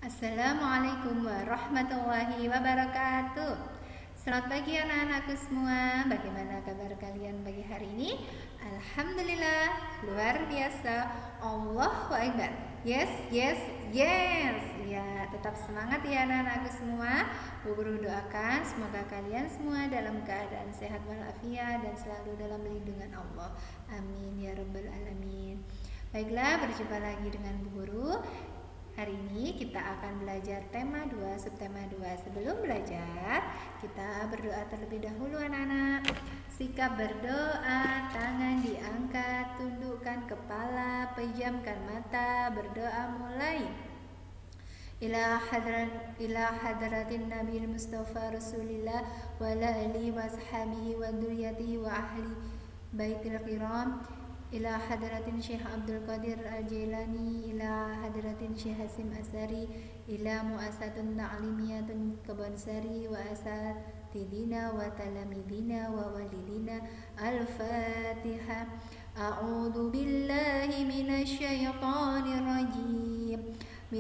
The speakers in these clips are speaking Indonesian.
Assalamualaikum warahmatullahi wabarakatuh. Selamat pagi anak-anakku semua. Bagaimana kabar kalian pagi hari ini? Alhamdulillah, luar biasa. Allahu Akbar. Yes, yes, yes. Ya, tetap semangat ya anak-anakku semua. Bu Guru doakan semoga kalian semua dalam keadaan sehat walafiat dan selalu dalam lindungan Allah. Amin ya rabbal alamin. Baiklah, berjumpa lagi dengan Bu Guru. Hari ini kita akan belajar tema 2, subtema 2. Sebelum belajar, kita berdoa terlebih dahulu anak-anak. Sikap berdoa, tangan diangkat, tundukkan kepala, pejamkan mata, berdoa mulai. Ila hadratin Nabi Mustafa Rasulillah wa ala alihi wa sahbihi wa dzurriyyatihi wa ahli baitil kiram. Ila hadratin Syekh Abdul Qadir Al-Jailani, ila hadratin Syekh Hasim Asari, ila muasatun ta'limiyatun Kabansari wa asatidina wa talamidina wa walidina. Al-Fatihah. A'udzu billahi minasy syaithanir rajim.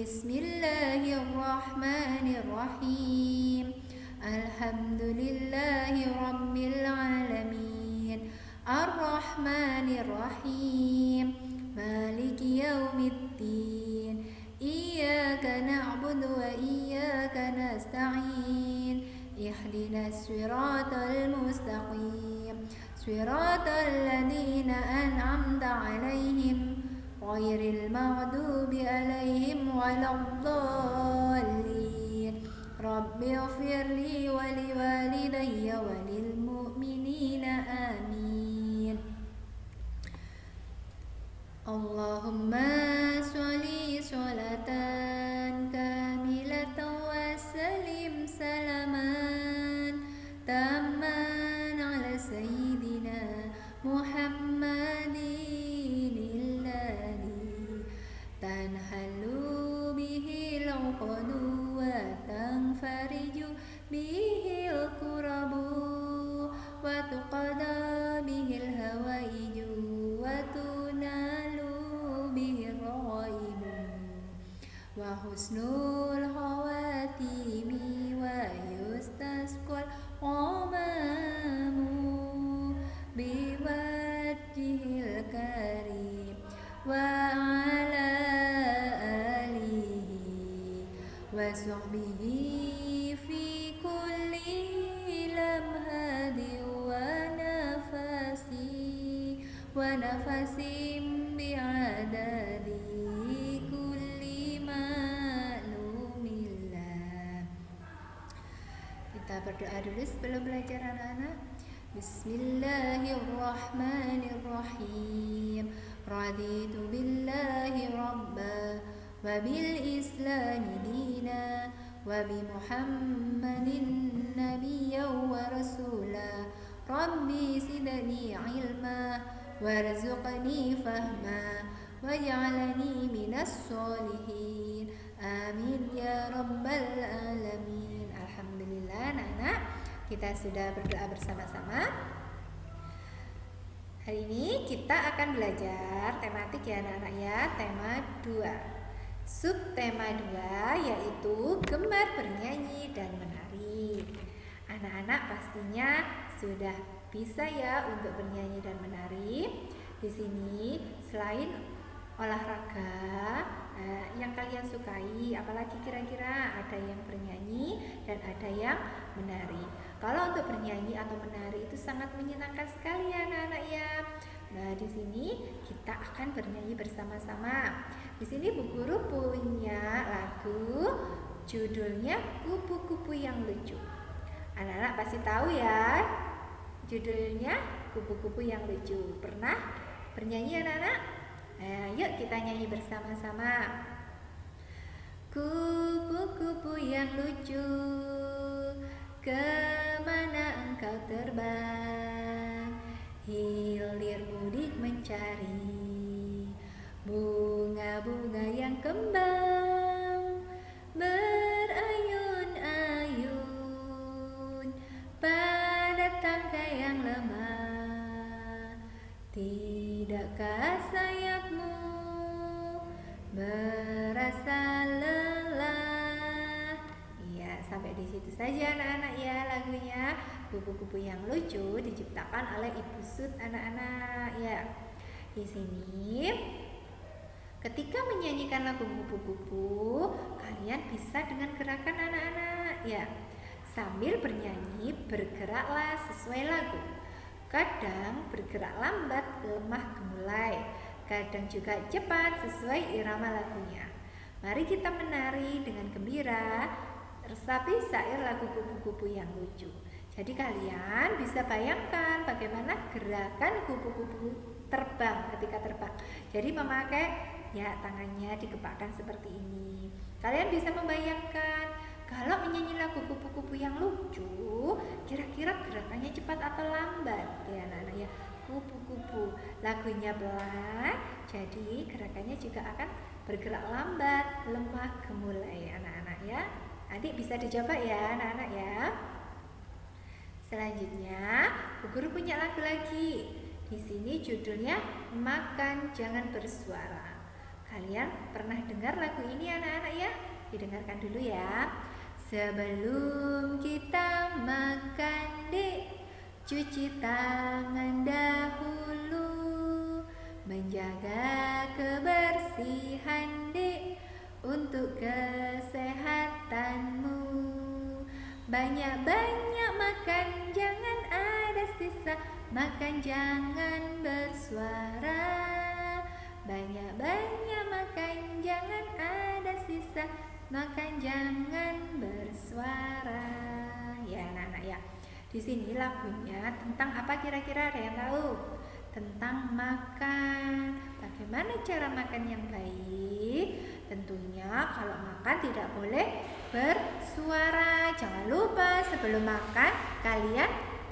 Bismillahirrahmanirrahim. Alhamdulillahi rabbil alamin. Ar-Rahmanir-Rahim. Maliki yaumiddin. Iyyaka na'budu wa iyyaka nasta'in. Ihdinas siratal mustaqim. Siratal ladzina an'amta 'alaihim ghairil maghdubi 'alaihim waladdallin. Rabbighfirli wa liwalidayya wa lil mu'minina amin. Allahumma sholli sholatan kamilatan wa salim salaman tamman ala sayyidina Muhammadin alladhi tanhalu bihil uqadu wa tanfariju bihil kurabu wa tuqada bihil hawaiju wa wa husnul khawatimi wa yustasqal qamamu biwajhil karim wa ala alihi wa sahbihi fi kulli lamhadi wa nafasim bi'adadi. Kita berdoa dulu sebelum belajar anak-anak. Bismillahirrahmanirrahim. Raditu billahi rabba wa bil islami dina wa bi muhammadin nabiyyan wa rasula. Rabbi zidni ilma warzuqni fahma waj'alni minas sholihin. Amin ya rabbal alamin. Alhamdulillah anak-anak, kita sudah berdoa bersama-sama. Hari ini kita akan belajar tematik ya anak-anak ya, tema 2. Subtema 2 yaitu gemar bernyanyi dan menari. Anak-anak pastinya sudah bisa ya untuk bernyanyi dan menari. Di sini selain olahraga yang kalian sukai, apalagi kira-kira ada yang bernyanyi dan ada yang menari. Kalau untuk bernyanyi atau menari itu sangat menyenangkan sekali ya anak-anak ya. Nah, di sini kita akan bernyanyi bersama-sama. Di sini Bu Guru punya lagu judulnya Kupu-kupu yang Lucu. Anak-anak pasti tahu ya judulnya Kupu-kupu yang Lucu. Pernah bernyanyi anak-anak? Yuk kita nyanyi bersama-sama. Kupu-kupu yang lucu, kemana engkau terbang? Hilir mudik mencari bunga-bunga yang kembang, berayun-ayun pada tangkai yang lemah. Tidakkah sayapmu merasa lelah situ saja anak-anak ya lagunya. Kupu-kupu yang lucu diciptakan oleh Ibu Sud anak-anak ya. Di sini ketika menyanyikan lagu kupu-kupu, kalian bisa dengan gerakan anak-anak ya. Sambil bernyanyi, bergeraklah sesuai lagu. Kadang bergerak lambat, lemah gemulai. Kadang juga cepat sesuai irama lagunya. Mari kita menari dengan gembira, resapi syair lagu kupu-kupu yang lucu. Jadi kalian bisa bayangkan bagaimana gerakan kupu-kupu terbang ketika terbang. Jadi memakai ya tangannya dikepakkan seperti ini. Kalian bisa membayangkan kalau menyanyi lagu kupu-kupu yang lucu, kira-kira gerakannya cepat atau lambat ya anak-anak ya. Kupu-kupu lagunya pelan, jadi gerakannya juga akan bergerak lambat, lemah gemulai anak-anak ya. Adik bisa dicoba ya anak-anak ya. Selanjutnya, Bu Guru punya lagu lagi. Di sini judulnya Makan Jangan Bersuara. Kalian pernah dengar lagu ini anak-anak ya? Didengarkan dulu ya. Sebelum kita makan dek, cuci tangan dahulu, menjaga kebersihan dek untuk kesehatanmu. Banyak-banyak makan, jangan ada sisa, makan jangan bersuara. Banyak-banyak makan, jangan ada sisa, makan jangan bersuara. Ya anak-anak ya. Di sini lagunya tentang apa kira-kira, ada yang tahu? Tentang makan. Bagaimana cara makan yang baik? Tentunya kalau makan tidak boleh bersuara. Jangan lupa sebelum makan kalian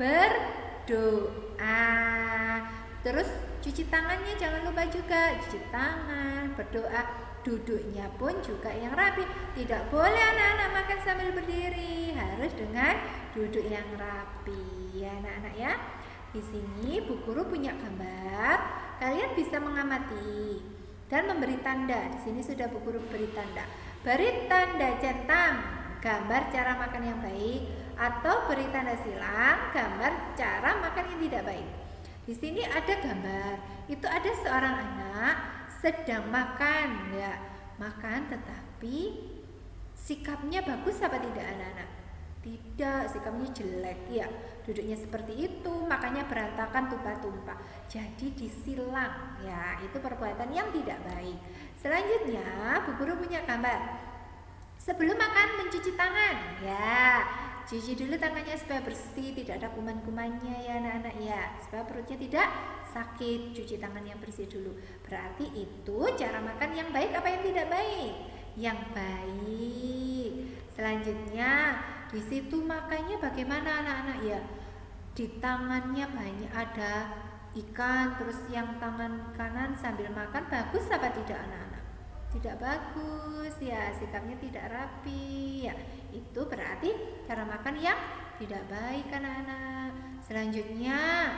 berdoa. Terus cuci tangannya jangan lupa juga, cuci tangan, berdoa. Duduknya pun juga yang rapi. Tidak boleh anak-anak makan sambil berdiri, harus dengan duduk yang rapi ya anak-anak ya. Di sini Bu Guru punya gambar, kalian bisa mengamati dan memberi tanda. Di sini sudah Bu Guru beri tanda. Beri tanda centang, gambar cara makan yang baik, atau beri tanda silang, gambar cara makan yang tidak baik. Di sini ada gambar, itu ada seorang anak sedang makan ya, makan tetapi sikapnya bagus apa tidak anak-anak? Tidak, sikapnya jelek ya. Duduknya seperti itu, makanya berantakan, tumpah-tumpah. Jadi disilang ya, itu perbuatan yang tidak baik. Selanjutnya Bu Guru punya gambar. Sebelum makan mencuci tangan ya. Cuci dulu tangannya supaya bersih, tidak ada kuman-kumannya ya anak-anak ya, supaya perutnya tidak sakit. Cuci tangan yang bersih dulu. Berarti itu cara makan yang baik apa yang tidak baik? Yang baik. Selanjutnya di situ makannya bagaimana anak-anak ya? Di tangannya banyak ada ikan, terus yang tangan kanan sambil makan, bagus apa tidak anak-anak? Tidak bagus ya, sikapnya tidak rapi ya. Itu berarti cara makan yang tidak baik anak-anak. Selanjutnya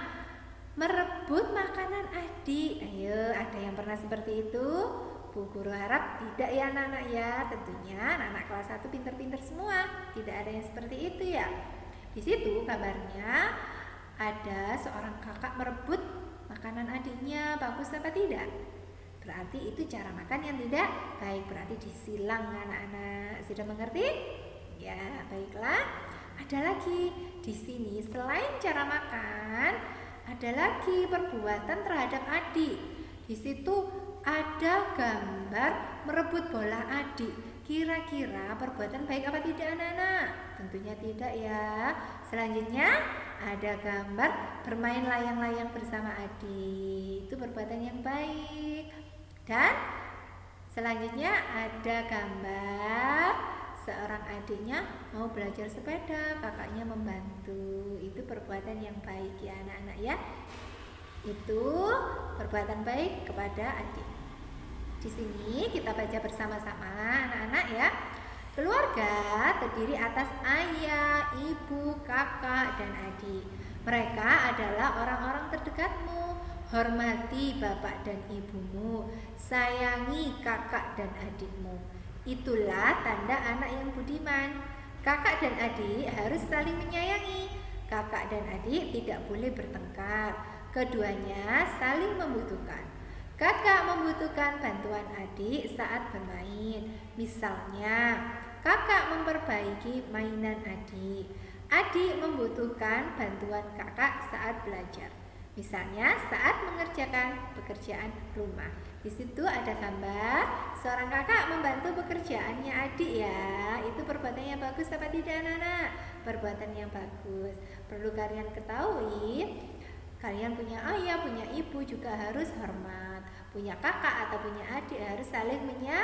merebut makanan adik. Ayo, ada yang pernah seperti itu? Bu Guru harap tidak ya anak-anak ya. Tentunya anak-anak kelas 1 pinter-pinter semua, tidak ada yang seperti itu ya. Di situ gambarnya ada seorang kakak merebut makanan adiknya, bagus apa tidak? Berarti itu cara makan yang tidak baik, berarti disilang anak-anak. Sudah mengerti? Ya, baiklah. Ada lagi di sini selain cara makan, ada lagi perbuatan terhadap adik. Di situ ada gambar merebut bola adik. Kira-kira perbuatan baik apa tidak anak-anak? Tentunya tidak ya. Selanjutnya ada gambar bermain layang-layang bersama adik. Itu perbuatan yang baik. Dan selanjutnya ada gambar seorang adiknya mau belajar sepeda, kakaknya membantu. Itu perbuatan yang baik ya anak-anak ya. Itu perbuatan baik kepada adik. Di sini kita baca bersama-sama anak-anak ya. Keluarga terdiri atas ayah, ibu, kakak, dan adik. Mereka adalah orang-orang terdekatmu. Hormati bapak dan ibumu, sayangi kakak dan adikmu. Itulah tanda anak yang budiman. Kakak dan adik harus saling menyayangi. Kakak dan adik tidak boleh bertengkar. Keduanya saling membutuhkan. Kakak membutuhkan bantuan adik saat bermain. Misalnya, kakak memperbaiki mainan adik. Adik membutuhkan bantuan kakak saat belajar. Misalnya saat mengerjakan pekerjaan rumah. Di situ ada gambar seorang kakak membantu pekerjaannya adik ya. Itu perbuatan yang bagus apa tidak anak-anak? Perbuatan yang bagus. Perlu kalian ketahui, kalian punya ayah, punya ibu juga harus hormat. Punya kakak atau punya adik harus saling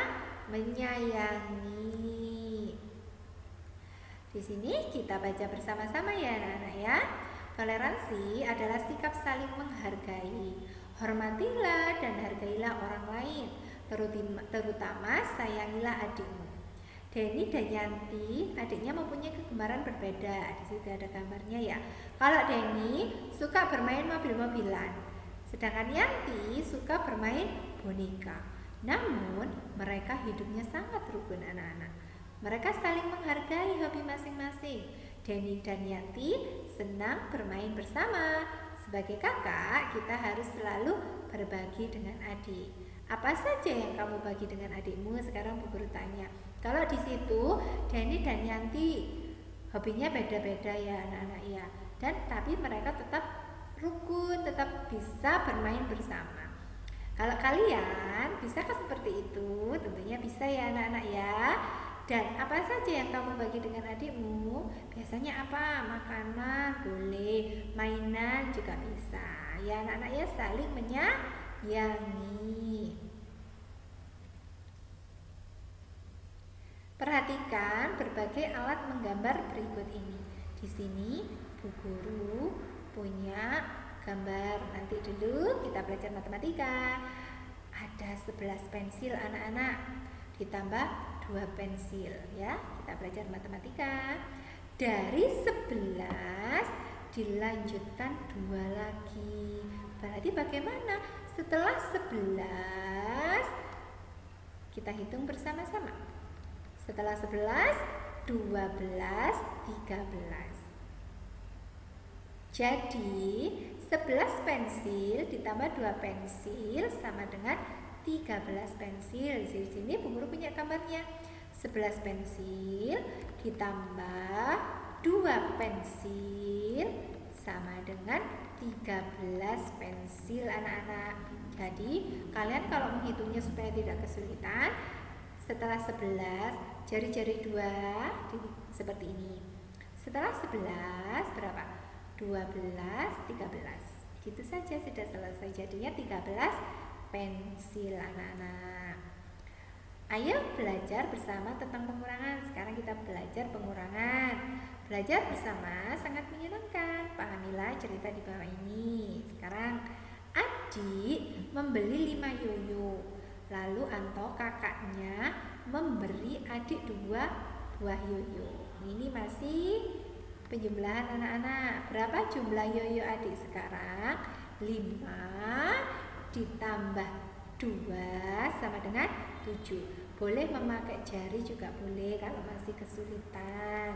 menyayangi. Di sini kita baca bersama-sama ya anak-anak ya. Toleransi adalah sikap saling menghargai. Hormatilah dan hargailah orang lain, terutama sayangilah adikmu. Denny dan Yanti, adiknya mempunyai kegemaran berbeda. Di situ ada gambarnya ya. Kalau Denny suka bermain mobil-mobilan, sedangkan Yanti suka bermain boneka. Namun mereka hidupnya sangat rukun anak-anak. Mereka saling menghargai hobi masing-masing. Denny dan Yanti senang bermain bersama. Sebagai kakak, kita harus selalu berbagi dengan adik. Apa saja yang kamu bagi dengan adikmu? Sekarang Bu Guru tanya. Kalau di situ Denny dan Yanti hobinya beda-beda ya anak-anak ya. Dan tapi mereka tetap rukun, tetap bisa bermain bersama. Kalau kalian bisakah seperti itu? Tentunya bisa ya anak-anak ya. Dan apa saja yang kamu bagi dengan adikmu? Biasanya apa? Makanan boleh, mainan juga bisa. Ya anak-anak ya, saling menyayangi. Perhatikan berbagai alat menggambar berikut ini. Di sini Bu Guru punya gambar. Nanti dulu kita belajar matematika. Ada 11 pensil anak-anak. Ditambah 2 pensil ya. Kita belajar matematika. Dari 11 dilanjutkan 2 lagi. Berarti bagaimana? Setelah 11 kita hitung bersama-sama. Setelah 11, 12, 13. Jadi 11 pensil ditambah 2 pensil sama dengan 13 pensil. Di sini Bu Guru punya gambarnya. 11 pensil ditambah 2 pensil sama dengan 13 pensil anak-anak. Jadi kalian kalau menghitungnya supaya tidak kesulitan, setelah 11 jari-jari 2 seperti ini. Setelah 11 berapa? 12, 13. Gitu saja sudah selesai. Jadinya 13 pensil anak-anak. Ayo belajar bersama tentang pengurangan. Sekarang kita belajar pengurangan. Belajar bersama sangat menyenangkan. Pahamilah cerita di bawah ini. Sekarang adik membeli 5 yoyo. Lalu Anto kakaknya memberi adik 2 buah yoyo. Ini masih penjumlahan anak-anak. Berapa jumlah yoyo adik sekarang? 5 ditambah 2 sama dengan 7. Boleh memakai jari juga boleh kalau masih kesulitan.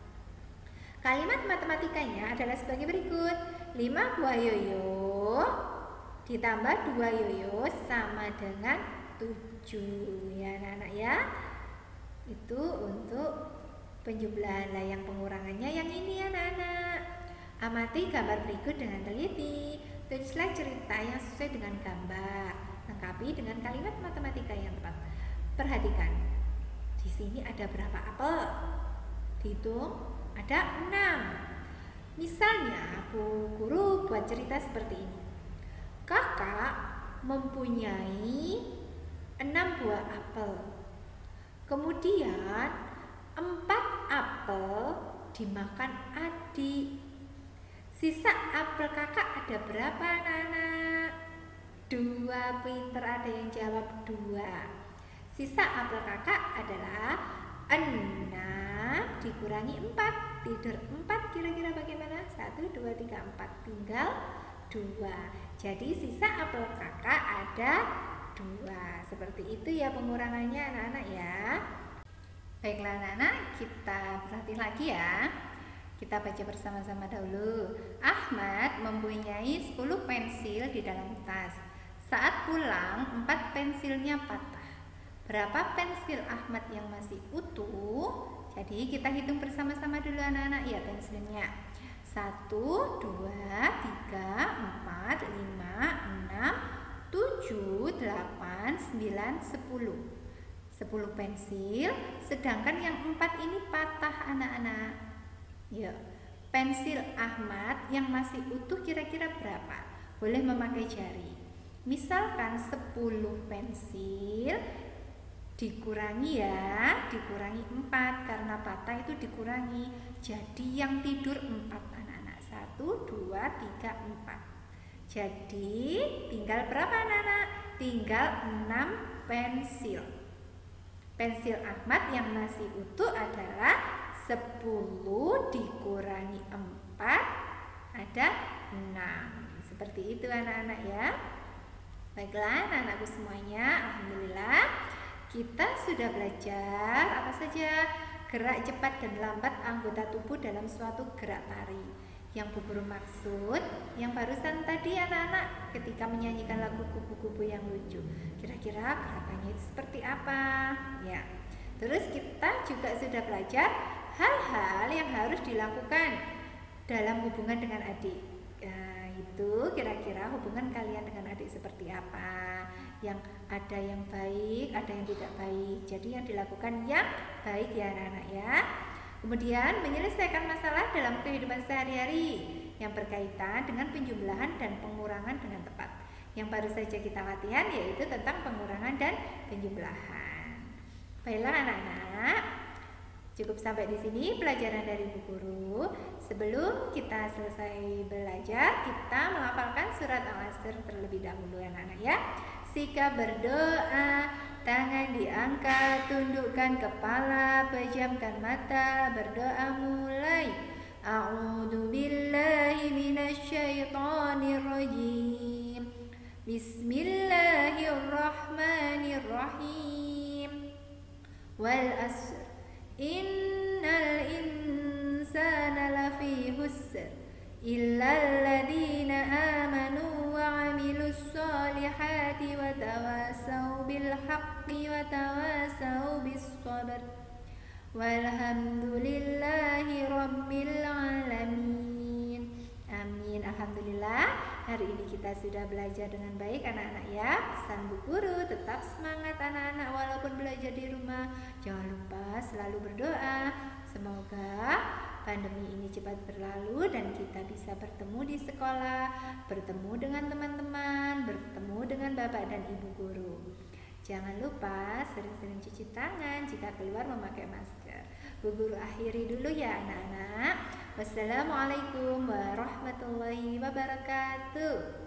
Kalimat matematikanya adalah sebagai berikut. 5 buah yoyo ditambah 2 yoyo sama dengan 7 ya anak-anak ya. Itu untuk penjumlahan. Lah yang pengurangannya yang ini anak-anak. Amati gambar berikut dengan teliti. Tulislah cerita yang sesuai dengan gambar. Lengkapi dengan kalimat matematika yang tepat. Perhatikan. Di sini ada berapa apel? Dihitung, ada 6. Misalnya Bu Guru buat cerita seperti ini. Kakak mempunyai 6 buah apel. Kemudian 4 apel dimakan adik. Sisa apel kakak ada berapa anak-anak? 2. Pinter, ada yang jawab 2. Sisa apel kakak adalah 6 dikurangi 4. Tidur 4 kira-kira bagaimana? 1, 2, 3, 4. Tinggal 2. Jadi sisa apel kakak ada 2. Seperti itu ya pengurangannya anak-anak ya. Baiklah anak-anak, kita perhati lagi ya. Kita baca bersama-sama dahulu. Ahmad mempunyai 10 pensil di dalam tas. Saat pulang, 4 pensilnya patah. Berapa pensil Ahmad yang masih utuh? Jadi kita hitung bersama-sama dulu anak-anak ya pensilnya. 1, 2, 3, 4, 5, 6, 7, 8, 9, 10. 10 pensil, sedangkan yang 4 ini patah anak-anak. Yuk, pensil Ahmad yang masih utuh kira-kira berapa? Boleh memakai jari. Misalkan 10 pensil dikurangi ya, dikurangi 4 karena patah itu dikurangi. Jadi yang tidur 4 anak-anak. 1, 2, 3, 4. Jadi tinggal berapa anak-anak? Tinggal 6 pensil. Pensil Ahmad yang masih utuh adalah 10 dikurangi 4 ada 6. Seperti itu anak-anak ya. Baiklah anak-anakku semuanya, alhamdulillah kita sudah belajar apa saja gerak cepat dan lambat anggota tubuh dalam suatu gerak tari. Yang Bu Guru maksud, yang barusan tadi anak-anak ketika menyanyikan lagu kupu-kupu yang lucu, kira-kira gerakannya itu seperti apa? Ya. Terus kita juga sudah belajar hal-hal yang harus dilakukan dalam hubungan dengan adik. Nah, itu kira-kira hubungan kalian dengan adik seperti apa? Yang ada yang baik, ada yang tidak baik. Jadi yang dilakukan yang baik ya anak-anak ya. Kemudian menyelesaikan masalah dalam kehidupan sehari-hari yang berkaitan dengan penjumlahan dan pengurangan dengan tepat. Yang baru saja kita latihan yaitu tentang pengurangan dan penjumlahan. Baiklah anak-anak, cukup sampai di sini pelajaran dari Bu Guru. Sebelum kita selesai belajar, kita melafalkan surat Al-Asr terlebih dahulu anak-anak ya. Sikap berdoa, tangan diangkat, tundukkan kepala, pejamkan mata, berdoa mulai. A'udzu billahi minasyaitonir rajim. Bismillahirrahmanirrahim. Wal asr. Innal insana lafi khusr. Illal ladzina amanu wa 'amilus solihati wa tawasau bil haqqi wa tawasau bis sabr. Walhamdulillahi rabbil alamin. Amin. Alhamdulillah, hari ini kita sudah belajar dengan baik anak-anak ya. Pesan Bu Guru, tetap semangat anak-anak walaupun belajar di rumah. Jangan lupa selalu berdoa. Semoga pandemi ini cepat berlalu dan kita bisa bertemu di sekolah, bertemu dengan teman-teman, bertemu dengan Bapak dan Ibu Guru. Jangan lupa sering-sering cuci tangan, jika keluar memakai masker. Bu Guru akhiri dulu ya anak-anak. Wassalamualaikum warahmatullahi wabarakatuh.